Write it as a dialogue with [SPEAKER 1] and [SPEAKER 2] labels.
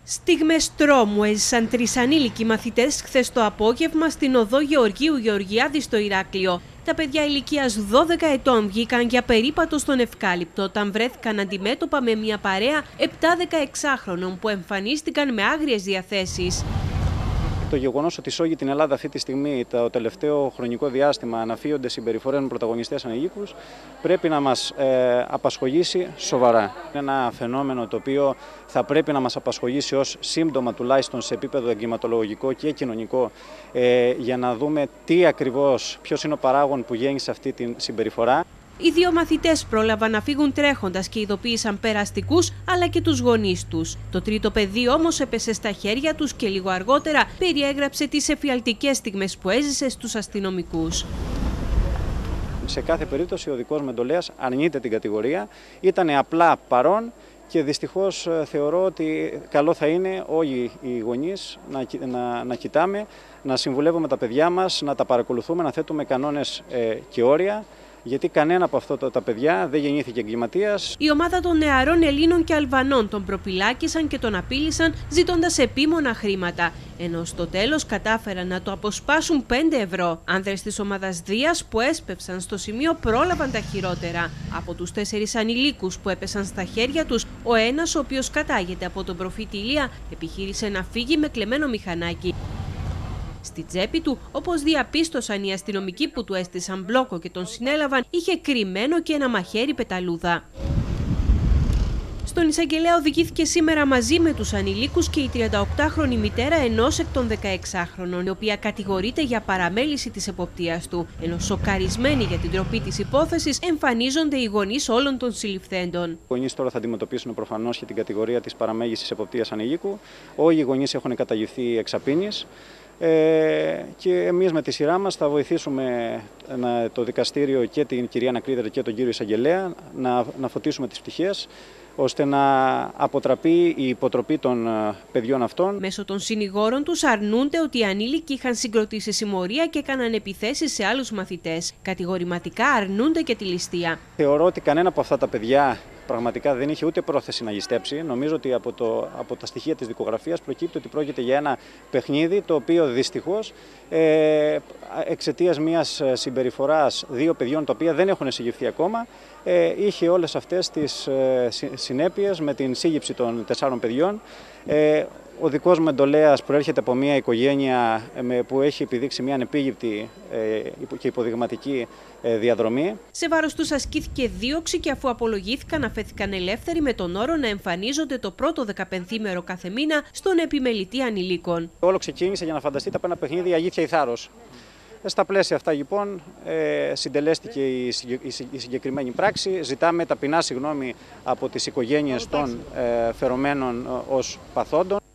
[SPEAKER 1] Στιγμές τρόμου έζησαν τρεις ανήλικοι μαθητές χθες το απόγευμα στην οδό Γεωργίου Γεωργιάδη στο Ηράκλειο. Τα παιδιά ηλικίας 12 ετών βγήκαν για περίπατο στον Ευκάλυπτο όταν βρέθηκαν αντιμέτωπα με μια παρέα 7-16χρονων που εμφανίστηκαν με άγριες διαθέσεις.
[SPEAKER 2] Το γεγονός ότι σώγει την Ελλάδα αυτή τη στιγμή, το τελευταίο χρονικό διάστημα, αναφύονται συμπεριφορές με πρωταγωνιστές ανηλίκους, πρέπει να μας απασχολήσει σοβαρά. Είναι ένα φαινόμενο το οποίο θα πρέπει να μας απασχολήσει ως σύμπτωμα, τουλάχιστον σε επίπεδο εγκληματολογικό και κοινωνικό, για να δούμε ποιος είναι ο παράγων που γέννησε αυτή τη συμπεριφορά.
[SPEAKER 1] Οι δύο μαθητές πρόλαβαν να φύγουν τρέχοντας και ειδοποίησαν περαστικούς αλλά και τους γονείς τους. Το τρίτο παιδί όμως έπεσε στα χέρια τους και λίγο αργότερα περιέγραψε τις εφιαλτικές στιγμές που έζησε στους αστυνομικούς.
[SPEAKER 2] Σε κάθε περίπτωση ο δικός Μεντολέας αρνείται την κατηγορία, ήταν απλά παρόν και δυστυχώς θεωρώ ότι καλό θα είναι όλοι οι γονείς να κοιτάμε, να συμβουλεύουμε τα παιδιά μας, να τα παρακολουθούμε, να θέτουμε κανόνες και όρια. Γιατί κανένα από αυτά τα παιδιά δεν γεννήθηκε εγκληματίας.
[SPEAKER 1] Η ομάδα των νεαρών Ελλήνων και Αλβανών τον προπυλάκησαν και τον απείλησαν ζητώντας επίμονα χρήματα. Ενώ στο τέλος κατάφεραν να το αποσπάσουν 5 ευρώ. Άνδρες της ομάδας Δίας που έσπευσαν στο σημείο πρόλαβαν τα χειρότερα. Από τους 4 ανηλίκους που έπεσαν στα χέρια τους, ο ένας, ο οποίος κατάγεται από τον προφήτη Ηλία, επιχείρησε να φύγει με κλεμμένο μηχανάκι. Στη τσέπη του, όπως διαπίστωσαν οι αστυνομικοί που του έστησαν μπλόκο και τον συνέλαβαν, είχε κρυμμένο και ένα μαχαίρι πεταλούδα. Στον εισαγγελέα οδηγήθηκε σήμερα μαζί με τους ανηλίκους και η 38χρονη μητέρα ενός εκ των 16χρονων, η οποία κατηγορείται για παραμέληση της εποπτείας του. Ενώ σοκαρισμένοι για την τροπή της υπόθεσης εμφανίζονται οι γονείς όλων των συλληφθέντων.
[SPEAKER 2] Οι γονείς τώρα θα αντιμετωπίσουν προφανώς και την κατηγορία της παραμέλησης εποπτείας ανηλίκου. Όλοι οι γονείς έχουν καταγγελθεί εξαπίνης. Και εμείς με τη σειρά μας θα βοηθήσουμε το δικαστήριο και την κυρία Ανακρίτρια και τον κύριο Εισαγγελέα να φωτίσουμε τις πτυχές, ώστε να αποτραπεί η υποτροπή των παιδιών αυτών.
[SPEAKER 1] Μέσω των συνηγόρων τους αρνούνται ότι οι ανήλικοι είχαν συγκροτήσει συμμορία και έκαναν επιθέσεις σε άλλους μαθητές. Κατηγορηματικά αρνούνται και τη ληστεία.
[SPEAKER 2] Θεωρώ ότι κανένα από αυτά τα παιδιά πραγματικά δεν είχε ούτε πρόθεση να ληστέψει. Νομίζω ότι από τα στοιχεία της δικογραφίας προκύπτει ότι πρόκειται για ένα παιχνίδι το οποίο δυστυχώς εξαιτίας μιας συμπεριφοράς 2 παιδιών τα οποία δεν έχουν συλληφθεί ακόμα είχε όλες αυτές τις συνέπειες με την σύλληψη των 4 παιδιών. Ο δικός Μεντολέας προέρχεται από μια οικογένεια που έχει επιδείξει μια ανεπίληπτη και υποδειγματική διαδρομή.
[SPEAKER 1] Σε βάρος τους ασκήθηκε δίωξη και αφού απολογήθηκαν αφέθηκαν ελεύθεροι με τον όρο να εμφανίζονται το πρώτο 15ήμερο κάθε μήνα στον επιμελητή ανηλίκων.
[SPEAKER 2] Όλο ξεκίνησε, για να φανταστείτε, από ένα παιχνίδι Αλήθεια ή Θάρρος. Στα πλαίσια αυτά λοιπόν συντελέστηκε η συγκεκριμένη πράξη. Ζητάμε ταπεινά συγγνώμη από τις οικογένειες των φερομένων ως παθόντων.